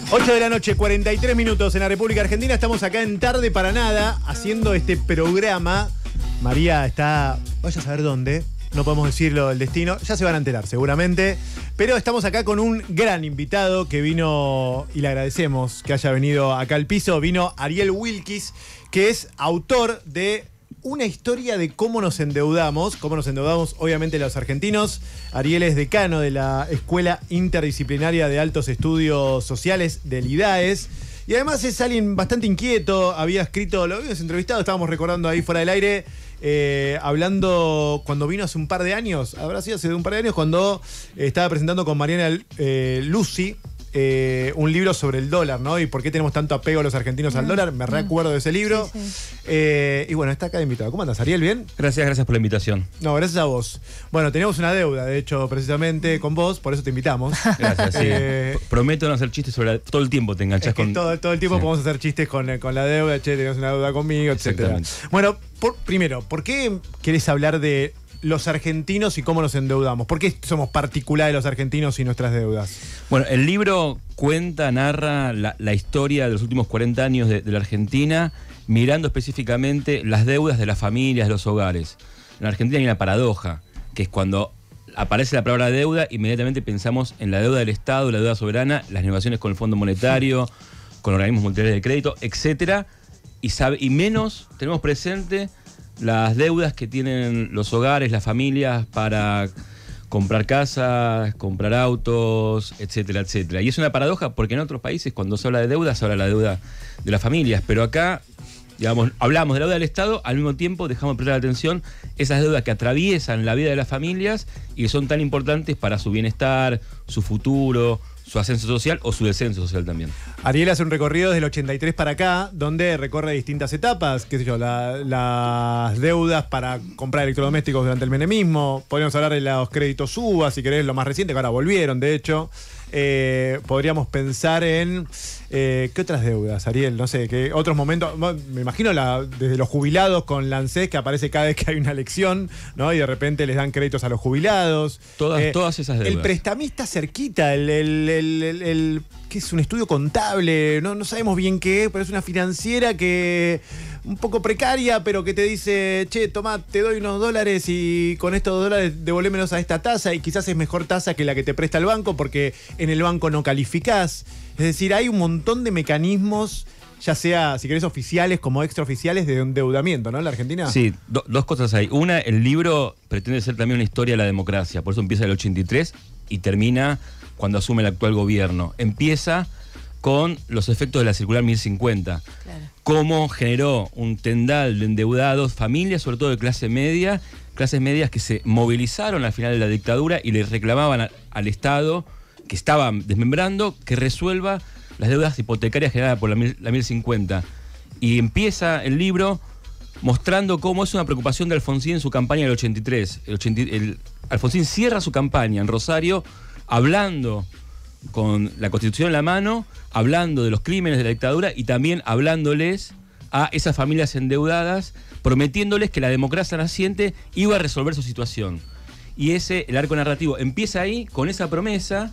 8 de la noche, 43 minutos en la República Argentina. Estamos acá en Tarde para Nada haciendo este programa. María está, vaya a saber dónde, no podemos decirlo el destino, ya se van a enterar seguramente. Pero estamos acá con un gran invitado que vino, y le agradecemos que haya venido acá al piso. Vino Ariel Wilkis, que es autor de una historia de cómo nos endeudamos obviamente los argentinos. Ariel es decano de la Escuela Interdisciplinaria de Altos Estudios Sociales del IDAES. Y además es alguien bastante inquieto, había escrito, lo habíamos entrevistado, estábamos recordando ahí fuera del aire, hablando cuando vino hace un par de años, habrá sido hace un par de años, cuando estaba presentando con Mariana Lucy un libro sobre el dólar, ¿no? Y por qué tenemos tanto apego los argentinos al dólar. Me recuerdo de ese libro. Sí, sí. Y bueno, está acá de invitado. ¿Cómo andas, Ariel? ¿Bien? Gracias por la invitación. No, gracias a vos. Bueno, teníamos una deuda, de hecho, precisamente con vos, por eso te invitamos. Gracias, sí. Prometo no hacer chistes sobre todo el tiempo te enganchás con... Todo el tiempo podemos hacer chistes con la deuda, che, tenés una deuda conmigo, etc. Bueno, primero, ¿por qué querés hablar de los argentinos y cómo nos endeudamos? ¿Por qué somos particulares los argentinos y nuestras deudas? Bueno, el libro narra la historia de los últimos 40 años de la Argentina, mirando específicamente las deudas de las familias, de los hogares. En la Argentina hay una paradoja, que es cuando aparece la palabra deuda, inmediatamente pensamos en la deuda del Estado, la deuda soberana, las negociaciones con el Fondo Monetario, con organismos multilaterales de crédito, etc. Y menos tenemos presente las deudas que tienen los hogares, las familias para comprar casas, comprar autos, etcétera, etcétera. Y es una paradoja porque en otros países cuando se habla de deuda, se habla de la deuda de las familias. Pero acá, digamos, hablamos de la deuda del Estado, al mismo tiempo dejamos de prestar atención esas deudas que atraviesan la vida de las familias y que son tan importantes para su bienestar, su futuro, su ascenso social o su descenso social también. Ariel hace un recorrido desde el 83 para acá, donde recorre distintas etapas, qué sé yo, las deudas para comprar electrodomésticos durante el menemismo. Podríamos hablar de los créditos UBA, si querés, lo más reciente, que ahora volvieron, de hecho. Podríamos pensar en ¿qué otras deudas, Ariel? No sé, ¿qué otros momentos? Me imagino desde los jubilados con la ANSES, que aparece cada vez que hay una elección, ¿no? Y de repente les dan créditos a los jubilados. Todas esas deudas. El prestamista cerquita, que es un estudio contable, no sabemos bien qué es, pero es una financiera que un poco precaria, pero que te dice, che, tomá, te doy unos dólares y con estos dólares devolvémelos a esta tasa, y quizás es mejor tasa que la que te presta el banco porque en el banco no calificás. Es decir, hay un montón de mecanismos, ya sea, si querés, oficiales como extraoficiales, de endeudamiento, ¿no? En la Argentina. Sí, dos cosas hay. Una, el libro pretende ser también una historia de la democracia, por eso empieza en el 83 y termina cuando asume el actual gobierno. Empieza con los efectos de la circular 1050. Claro. Cómo generó un tendal de endeudados, familias, sobre todo de clases medias que se movilizaron al final de la dictadura y le reclamaban al Estado, que estaba desmembrando, que resuelva las deudas hipotecarias generadas por la 1050. Y empieza el libro mostrando cómo es una preocupación de Alfonsín en su campaña del 83. Alfonsín cierra su campaña en Rosario hablando con la Constitución en la mano, hablando de los crímenes de la dictadura y también hablándoles a esas familias endeudadas, prometiéndoles que la democracia naciente iba a resolver su situación. Y el arco narrativo empieza ahí, con esa promesa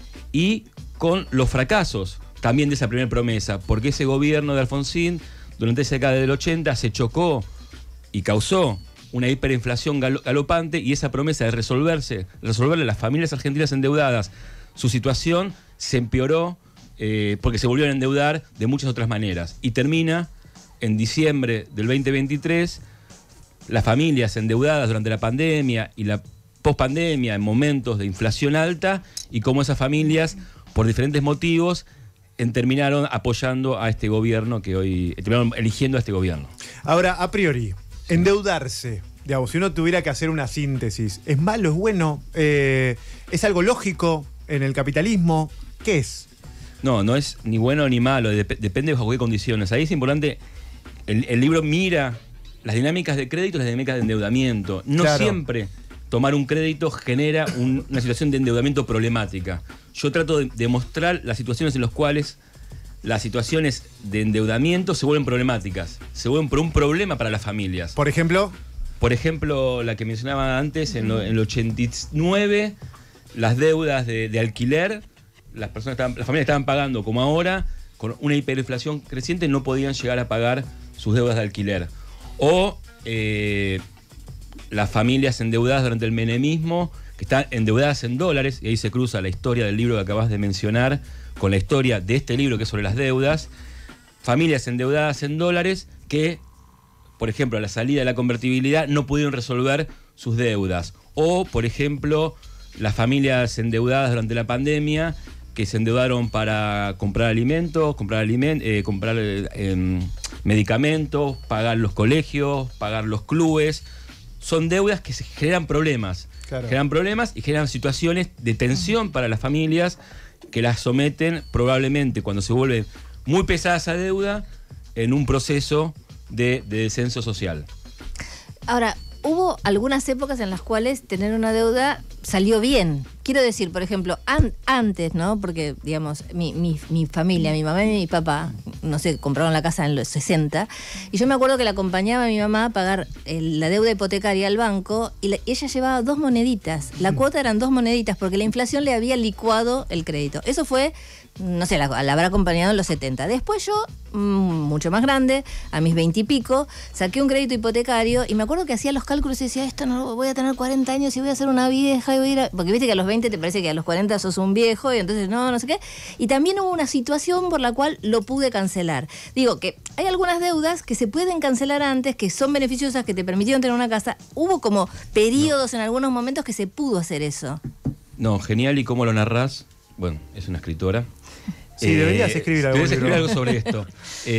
y con los fracasos también de esa primera promesa, porque ese gobierno de Alfonsín, durante esa década del 80, se chocó y causó una hiperinflación galopante, y esa promesa de resolverle a las familias argentinas endeudadas su situación se empeoró porque se volvieron a endeudar de muchas otras maneras. Y termina en diciembre del 2023, las familias endeudadas durante la pandemia y la pospandemia en momentos de inflación alta, y cómo esas familias, por diferentes motivos, terminaron apoyando a este gobierno terminaron eligiendo a este gobierno. Ahora, a priori, endeudarse, digamos, si uno tuviera que hacer una síntesis, ¿es malo, es bueno? ¿Es algo lógico en el capitalismo? ¿Qué es? No es ni bueno ni malo, depende bajo qué condiciones. Ahí es importante, el libro mira las dinámicas de crédito y las dinámicas de endeudamiento. No claro. Siempre tomar un crédito genera una situación de endeudamiento problemática. Yo trato de mostrar las situaciones en las cuales las situaciones de endeudamiento se vuelven problemáticas, se vuelven por un problema para las familias. ¿Por ejemplo? Por ejemplo, la que mencionaba antes, en el 89, las deudas de alquiler las familias estaban pagando como ahora, con una hiperinflación creciente, no podían llegar a pagar sus deudas de alquiler. O las familias endeudadas durante el menemismo, que están endeudadas en dólares, y ahí se cruza la historia del libro que acabas de mencionar con la historia de este libro que es sobre las deudas. Familias endeudadas en dólares que, por ejemplo, a la salida de la convertibilidad no pudieron resolver sus deudas. O, por ejemplo, las familias endeudadas durante la pandemia que se endeudaron para comprar alimentos, comprar medicamentos, pagar los colegios, pagar los clubes. Son deudas que se generan problemas. Claro. Generan problemas y generan situaciones de tensión para las familias que las someten probablemente, cuando se vuelve muy pesada esa deuda, en un proceso de descenso social. Ahora, hubo algunas épocas en las cuales tener una deuda salió bien. Quiero decir, por ejemplo, antes, ¿no? Porque, digamos, mi familia, mi mamá y mi papá, no sé, compraron la casa en los 60, y yo me acuerdo que la acompañaba a mi mamá a pagar la deuda hipotecaria al banco, y ella llevaba 2 moneditas. La cuota eran 2 moneditas, porque la inflación le había licuado el crédito. Eso fue, no sé, la habrá acompañado en los 70. Después yo, mucho más grande, a mis 20 y pico, saqué un crédito hipotecario, y me acuerdo que hacía los cálculos y decía, esto no voy a tener 40 años y voy a ser una vieja y voy a ir a... Porque viste que a los 20 te parece que a los 40 sos un viejo, y entonces no sé qué. Y también hubo una situación por la cual lo pude cancelar. Digo que hay algunas deudas que se pueden cancelar antes, que son beneficiosas, que te permitieron tener una casa. Hubo como periodos en algunos momentos que se pudo hacer eso. No, genial. ¿Y cómo lo narrás? Bueno, es una escritora. Sí, deberías escribir algo. Deberías escribir algo sobre esto.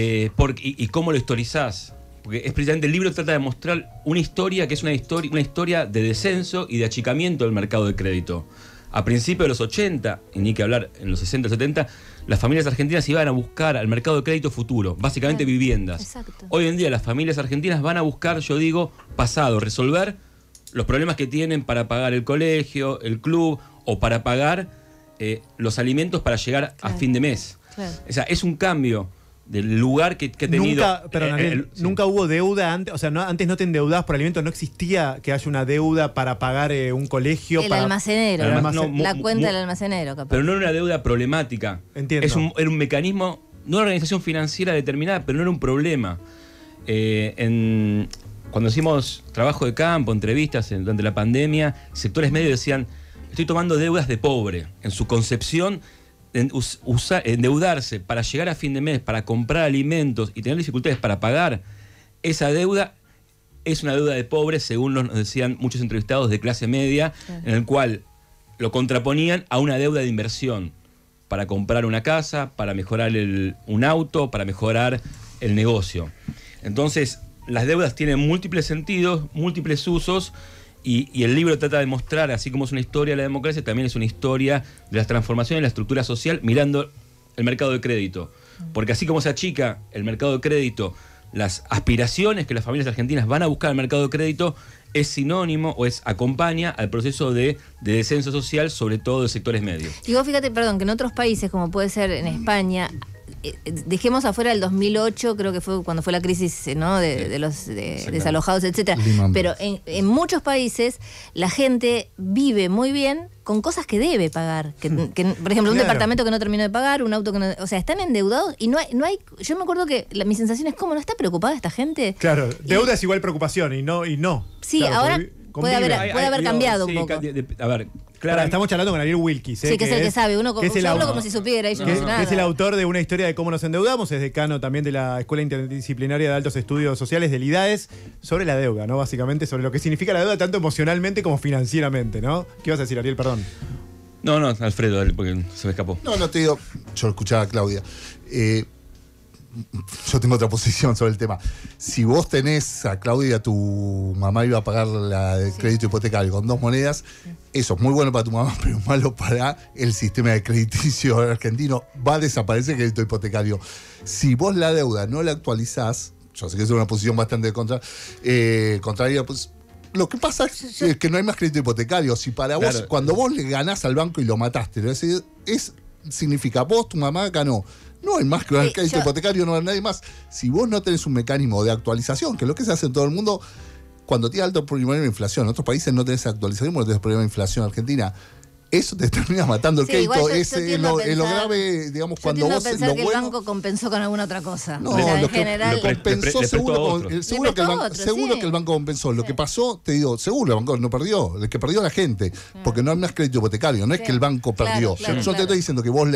Y cómo lo historizás. Porque es precisamente el libro trata de mostrar una historia que es una historia de descenso y de achicamiento del mercado de crédito. A principios de los 80, y ni que hablar en los 60, 70, las familias argentinas iban a buscar al mercado de crédito futuro, básicamente viviendas. Exacto. Hoy en día las familias argentinas van a buscar, yo digo, pasado, resolver los problemas que tienen para pagar el colegio, el club, o para pagar los alimentos para llegar a fin de mes. Claro. O sea, es un cambio del lugar que ha tenido... Nunca hubo deuda antes, o sea, antes no te endeudabas por alimentos, no existía que haya una deuda para pagar un colegio. El almacenero, la cuenta del almacenero, capaz. Pero no era una deuda problemática. Entiendo. Era un mecanismo, no una organización financiera determinada, pero no era un problema. Cuando hicimos trabajo de campo, entrevistas durante la pandemia, sectores medios decían, estoy tomando deudas de pobre, en su concepción. Endeudarse para llegar a fin de mes, para comprar alimentos y tener dificultades para pagar esa deuda, es una deuda de pobres, según nos decían muchos entrevistados de clase media, en el cual lo contraponían a una deuda de inversión para comprar una casa, para mejorar un auto, para mejorar el negocio. Entonces, las deudas tienen múltiples sentidos, múltiples usos. Y el libro trata de mostrar, así como es una historia de la democracia, también es una historia de las transformaciones en la estructura social mirando el mercado de crédito. Porque así como se achica el mercado de crédito, las aspiraciones que las familias argentinas van a buscar al mercado de crédito es sinónimo o acompaña al proceso de descenso social, sobre todo de sectores medios. Y vos fíjate, perdón, que en otros países, como puede ser en España, dejemos afuera el 2008, creo que fue cuando fue la crisis, ¿no? de los desalojados, etcétera. Pero en muchos países la gente vive muy bien con cosas que debe pagar. Por ejemplo, un departamento que no terminó de pagar, un auto que no... O sea, están endeudados y no hay... Yo me acuerdo que mi sensación es, ¿cómo no está preocupada esta gente? Claro, deuda es igual preocupación y no. Sí, claro, ahora puede haber cambiado un poco. A ver, claro, estamos charlando con Ariel Wilkis. Sí, que es el que sabe. Yo hablo como si supiera. Yo no sé nada. Es el autor de Una historia de cómo nos endeudamos. Es decano también de la Escuela Interdisciplinaria de Altos Estudios Sociales del IDAES, sobre la deuda, ¿no? Básicamente sobre lo que significa la deuda tanto emocionalmente como financieramente, ¿no? ¿Qué ibas a decir, Ariel? Perdón. No, Alfredo, porque se me escapó. No te digo. Yo escuchaba a Claudia. Yo tengo otra posición sobre el tema. Si vos tenés a Claudia, tu mamá iba a pagar el crédito hipotecario con 2 monedas, eso es muy bueno para tu mamá, pero malo para el sistema de crediticio argentino. Va a desaparecer el crédito hipotecario. Si vos la deuda no la actualizás, yo sé que es una posición bastante contraria, pues lo que pasa es que no hay más crédito hipotecario. Si para vos, cuando vos le ganás al banco y lo mataste, ¿no? significa vos, tu mamá ganó. No hay más que el crédito hipotecario, no hay nadie más. Si vos no tenés un mecanismo de actualización, que es lo que se hace en todo el mundo, cuando tiene alto problema de inflación, en otros países no tenés actualización porque no tenés problema de inflación. Argentina, eso te termina matando el Sí, igual crédito. yo Es tiendo a lo pensar- grave, digamos, Yo cuando tiendo a vos pensar lo que bueno. el banco compensó con alguna otra cosa. No, O sea, en lo que general. le compensó le prestó a seguro, otro. seguro que el banco, otro, seguro sí. que el banco compensó. Lo Sí. que pasó, te digo, seguro el banco no perdió, el que perdió la gente, porque no hay más crédito hipotecario, no es Sí. que el banco Claro, perdió. claro, Yo te claro. estoy diciendo que vos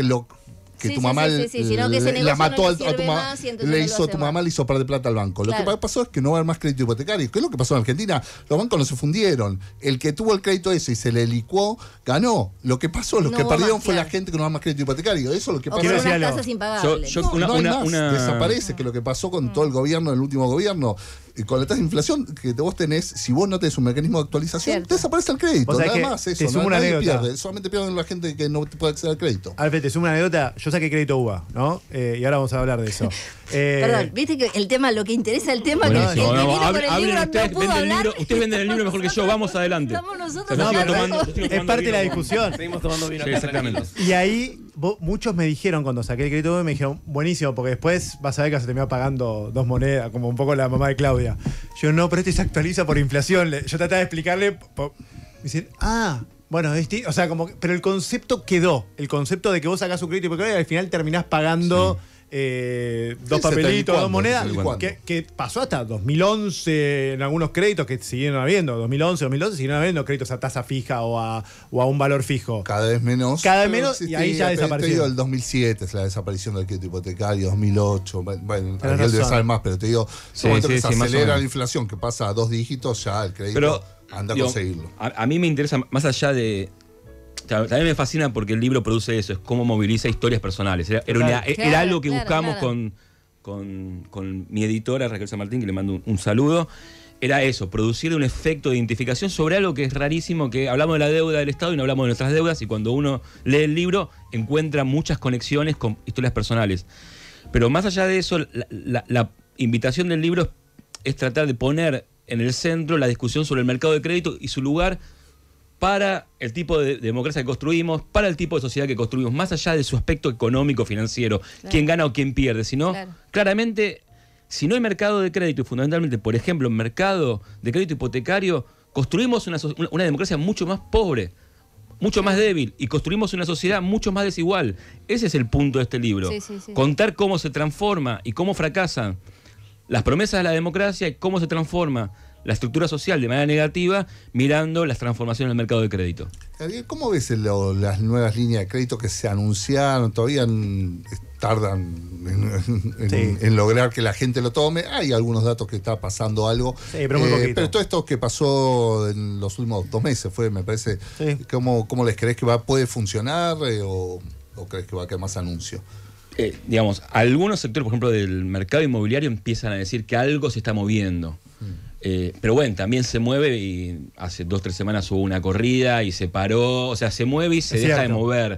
que Sí, tu sí, mamá sí, sí, sino que ese la negocio mató no a le tu sirve mamá, más y entonces le no lo hizo hace tu mamá, más. le hizo perder plata al banco. Lo Claro. que pasó es que no va a haber más crédito hipotecario. ¿Qué es lo que pasó en Argentina? Los bancos no se fundieron. El que tuvo el crédito ese y se le licuó, ganó. Lo que pasó, los No que hubo perdieron más, fue la claro. gente que no va más crédito hipotecario. Eso es lo que O pasó. por Quiero unas decir algo. tasas impagables. Yo- No, no hay más. una- Desaparece, que lo que pasó con todo el gobierno, el último gobierno, y con la tasa de inflación que vos tenés, si vos no tenés un mecanismo de actualización, Cierto. desaparece el crédito. Vos sabés Nada que más te eso. sumo una Nadie anécdota. pierde, solamente pierden la gente que no puede acceder al crédito. Alfred, te sumo una anécdota. Yo saqué crédito UBA, ¿no? Y ahora vamos a hablar de eso. Perdón, viste que el tema, lo que interesa el tema, que el que Buenísimo. vino Vamos, con el hablen libro ustedes, no pudo hablar. ustedes venden el libro mejor que yo, vamos adelante. Estamos nosotros O sea, yo sigo hablando. tomando- yo sigo Es tomando parte de la vino con- discusión. Seguimos tomando vino Sí, acá, exactamente. tranquilos. Y ahí muchos me dijeron cuando saqué el crédito UBA, me dijeron, buenísimo, porque después vas a ver que se terminó pagando 2 monedas, como un poco la mamá de Claudia. Yo no, pero este se actualiza por inflación. Yo trataba de explicarle. Me dicen, bueno, o sea, como pero el concepto quedó. El concepto de que vos sacás un crédito hipotecario y al final terminás pagando dos Sí, papelitos, 2 se monedas, está licuando. que pasó hasta 2011 en algunos créditos que siguieron habiendo. 2011, 2012 siguieron habiendo créditos a tasa fija o a un valor fijo. Cada vez menos. Cada vez Pero menos, y existía, ahí ya pero desapareció. Te digo, el 2007 es la desaparición del crédito hipotecario, 2008. Bueno, Tenés Ariel debe razón. saber más, pero te digo, Sí, en el momento sí, que sí, se más o acelera menos. la inflación, que pasa a 2 dígitos, ya el crédito Pero anda a digo, conseguirlo. a mí me interesa, más allá de. También me fascina porque el libro produce eso, es cómo moviliza historias personales. Era Claro, algo que claro, buscamos claro. con mi editora, Raquel San Martín, que le mando un saludo. Era eso, producir un efecto de identificación sobre algo que es rarísimo, que hablamos de la deuda del Estado y no hablamos de nuestras deudas, y cuando uno lee el libro encuentra muchas conexiones con historias personales. Pero más allá de eso, la invitación del libro es tratar de poner en el centro la discusión sobre el mercado de crédito y su lugar para el tipo de democracia que construimos, para el tipo de sociedad que construimos, más allá de su aspecto económico, financiero, quién gana o quién pierde, sino Claro. claramente, si no hay mercado de crédito y fundamentalmente, por ejemplo, mercado de crédito hipotecario, construimos una democracia mucho más pobre, mucho más débil, y construimos una sociedad mucho más desigual. Ese es el punto de este libro. Sí, sí, sí. Contar cómo se transforma y cómo fracasan las promesas de la democracia y cómo se transforma la estructura social de manera negativa mirando las transformaciones del mercado de crédito. Ariel, ¿cómo ves las nuevas líneas de crédito que se anunciaron? Todavía tardan en lograr que la gente lo tome. Hay algunos datos que está pasando algo. Sí, pero muy poquito. Pero todo esto que pasó en los últimos 2 meses me parece. Sí. ¿Cómo les crees que puede funcionar o crees que va a quedar más anuncio? Digamos, algunos sectores, por ejemplo, del mercado inmobiliario empiezan a decir que algo se está moviendo. Pero bueno, también se mueve y hace 2 o 3 semanas hubo una corrida y se paró, o sea, se mueve y se Es deja de cierto. mover.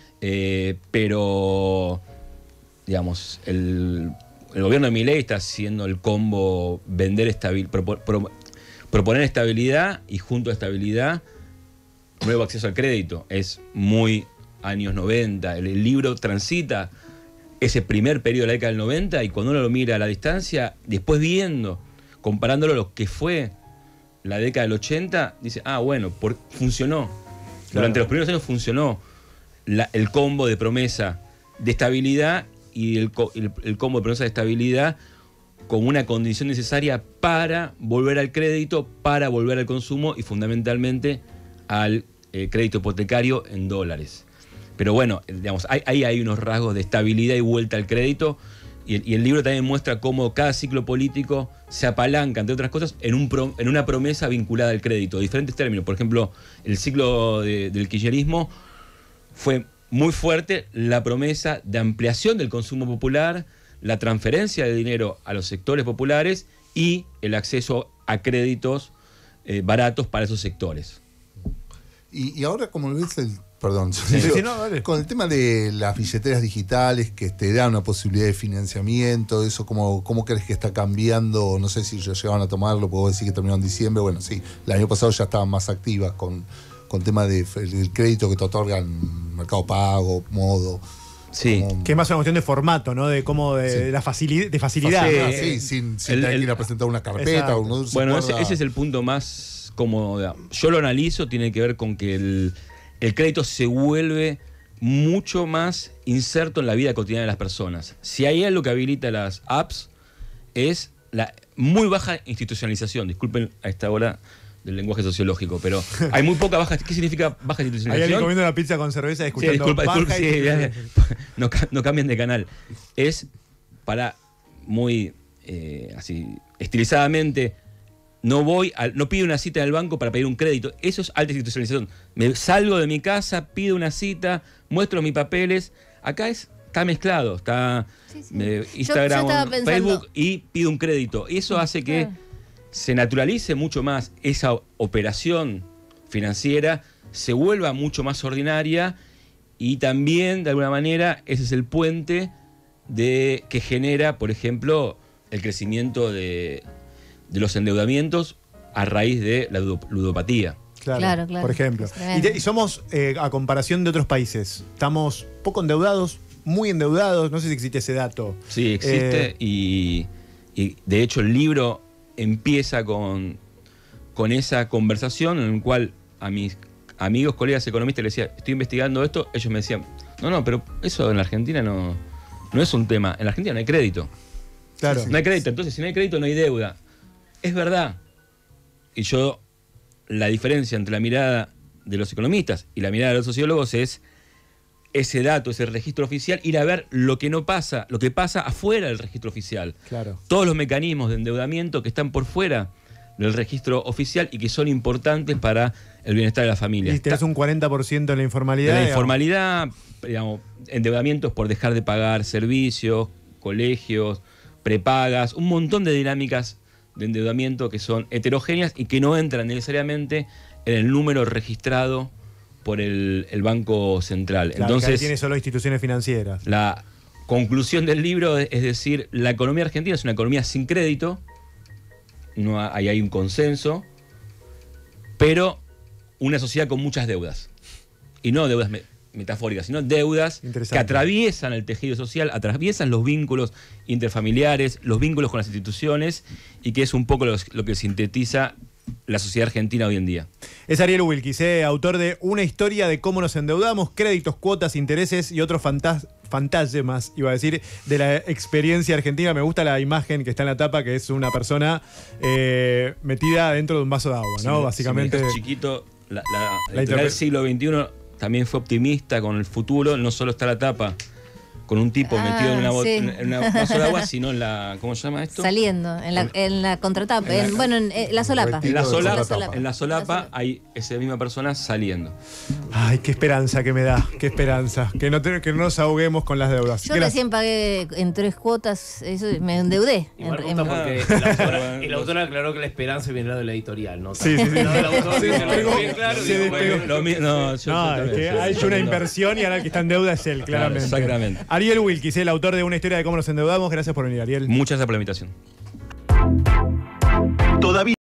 Pero, digamos, el gobierno de Milei está haciendo el combo vender proponer estabilidad y junto a estabilidad nuevo acceso al crédito. Es muy años 90. El libro transita ese primer periodo de la década del 90 y cuando uno lo mira a la distancia, después comparándolo a lo que fue la década del 80, dice, bueno, funcionó. Durante los primeros años funcionó el combo de promesa de estabilidad y el combo de promesa de estabilidad como una condición necesaria para volver al crédito, para volver al consumo y fundamentalmente al crédito hipotecario en dólares. Pero bueno, digamos, ahí hay unos rasgos de estabilidad y vuelta al crédito. Y el libro también muestra cómo cada ciclo político se apalanca, entre otras cosas, en una promesa vinculada al crédito. Diferentes términos. Por ejemplo, el ciclo del kirchnerismo fue muy fuerte la promesa de ampliación del consumo popular, la transferencia de dinero a los sectores populares y el acceso a créditos baratos para esos sectores. Y ahora, como ves, perdón, Sí, no, dale. con el tema de las billeteras digitales que te dan una posibilidad de financiamiento, eso, ¿cómo crees que está cambiando? No sé si ya llegaban a tomarlo, puedo decir que terminó en diciembre. Bueno, sí, el año pasado ya estaban más activas con tema del crédito que te otorgan Mercado Pago, Modo. Sí. Que es más una cuestión de formato, ¿no? De cómo de facilidad. Sí, ¿no? Sí, sin tener que ir a presentar una carpeta. Exacto. Uno se Bueno, acuerda- ese es el punto más cómodo. Yo lo analizo, tiene que ver con que el crédito se vuelve mucho más inserto en la vida cotidiana de las personas. Si hay algo que habilita las apps, es la muy baja institucionalización. Disculpen a esta hora del lenguaje sociológico, pero hay muy poca baja. ¿Qué significa baja Hay institucionalización? alguien comiendo una pizza con cerveza y escuchando Disculpa, baja sí, y- no cambien de canal. Es para muy así estilizadamente. No pido una cita en el banco para pedir un crédito. Eso es alta institucionalización. Me salgo de mi casa, pido una cita, muestro mis papeles. Acá está mezclado, está Sí, sí. Instagram, Yo estaba pensando- Facebook y pido un crédito. Y eso hace que Claro. se naturalice mucho más esa operación financiera, se vuelva mucho más ordinaria y también, de alguna manera, ese es el puente que genera, por ejemplo, el crecimiento de los endeudamientos a raíz de la ludopatía. Claro, claro. Por ejemplo. Es tremendo. Y somos, a comparación de otros países, estamos poco endeudados, muy endeudados, no sé si existe ese dato. Sí, existe y de hecho el libro empieza con esa conversación en la cual a mis amigos, colegas economistas les decía, estoy investigando esto, ellos me decían, no, pero eso en la Argentina no es un tema, en la Argentina no hay crédito. Claro. No hay crédito, entonces si no hay crédito no hay deuda. Es verdad. Y la diferencia entre la mirada de los economistas y la mirada de los sociólogos es ese dato, ese registro oficial, ir a ver lo que pasa afuera del registro oficial. Claro. Todos los mecanismos de endeudamiento que están por fuera del registro oficial y que son importantes para el bienestar de la familia. Y tenés un 40% en la informalidad. De la digamos. informalidad, digamos, endeudamientos por dejar de pagar servicios, colegios, prepagas, un montón de dinámicas de endeudamiento que son heterogéneas y que no entran necesariamente en el número registrado por el Banco Central. Claro, que ahí Entonces, tiene solo instituciones financieras. la conclusión del libro es decir, la economía argentina es una economía sin crédito, ahí hay un consenso, pero una sociedad con muchas deudas. Y no deudas metafóricas, sino deudas Interesante. que atraviesan el tejido social, atraviesan los vínculos interfamiliares, los vínculos con las instituciones, y que es un poco lo que sintetiza la sociedad argentina hoy en día. Es Ariel Wilkis, autor de Una historia de cómo nos endeudamos, créditos, cuotas, intereses y otros fantasmas, iba a decir, de la experiencia argentina. Me gusta la imagen que está en la tapa, que es una persona metida dentro de un vaso de agua, ¿no? Básicamente. Si me dejas chiquito, la La editorial interpre- del siglo XXI también fue optimista con el futuro, no solo está la tapa con un tipo metido en sí. en un vaso de agua, sino en la, ¿cómo se llama esto? Saliendo, en la contratapa, en la solapa. En la solapa. solapa, en la solapa hay esa misma persona saliendo. Ay, qué esperanza que me da, qué esperanza. Que no nos ahoguemos con las deudas. Yo recién pagué en 3 cuotas, eso, me endeudé. Igual En- me gusta en- porque el autor aclaró que la esperanza viene de la editorial, ¿no? Sí, sí, sí. No, el autor Se dice, lo despegó, bien claro, se digo, despegó. bueno, No, yo No, es que ha hecho una inversión y ahora el que está en deuda es él, claramente. exactamente. Ariel Wilkis, el autor de Una historia de cómo nos endeudamos. Gracias por venir, Ariel. Muchas gracias por la invitación. Todavía